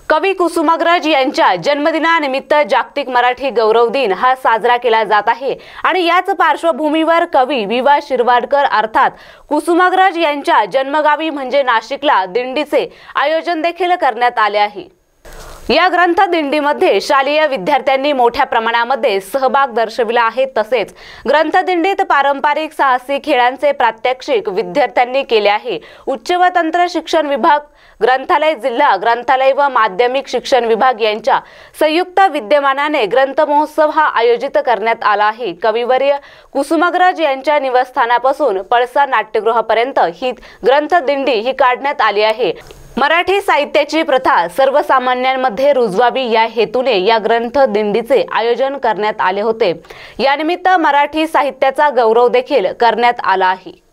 कवी कुसुमाग्रज यांच्या जन्मदिनानिमित्त जागतिक मराठी गौरव दिन हा साजरा केला जात आहे आणि याच पार्श्वभूमीवर कवी वि.वा. शिरवाडकर अर्थात कुसुमाग्रज यांच्या जन्मगावी म्हणजे नाशिकला दिंडीचे आयोजन देखील करण्यात आले आहे। या ग्रंथ दिंडीमध्ये शालेय विद्यार्थ्यांनी मोठ्या प्रमाणामध्ये सहभाग दर्शविला आहे। तसेच ग्रंथ दिंडीत पारंपरिक साहसी खेळांचे प्रात्यक्षिक विद्यार्थ्यांनी केले आहे। उच्च व तंत्र शिक्षण विभाग, ग्रंथालय जिल्हा ग्रंथालय व माध्यमिक शिक्षण विभाग यांच्या संयुक्त विद्यमानाने ग्रंथ महोत्सव हा आयोजित करण्यात आला आहे। कविवर्य कुसुमाग्रज यांच्या निवासस्थानापासून पळसा नाट्यगृहापर्यंत ही ग्रंथ दिंडी ही काढण्यात आली आहे। मराठी साहित्याची प्रथा सर्वसामान्यांमध्ये रुजवावी या हेतूने या ग्रंथ दिंडीचे आयोजन करण्यात आले होते। यानिमित्त मराठी साहित्याचा गौरव देखील करण्यात आला आहे।